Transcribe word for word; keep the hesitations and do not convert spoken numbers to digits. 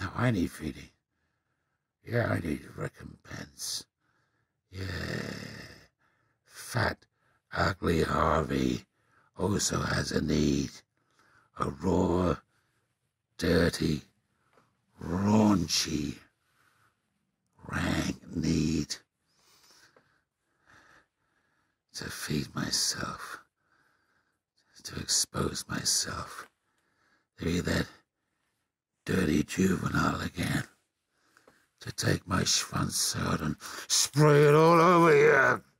Now I need feeding. Yeah, I need recompense. Yeah. Fat, ugly Harvey also has a need. A raw, dirty, raunchy, rank need to feed myself, to expose myself, to be that dirty juvenile again, to take my schwanz out and spray it all over you.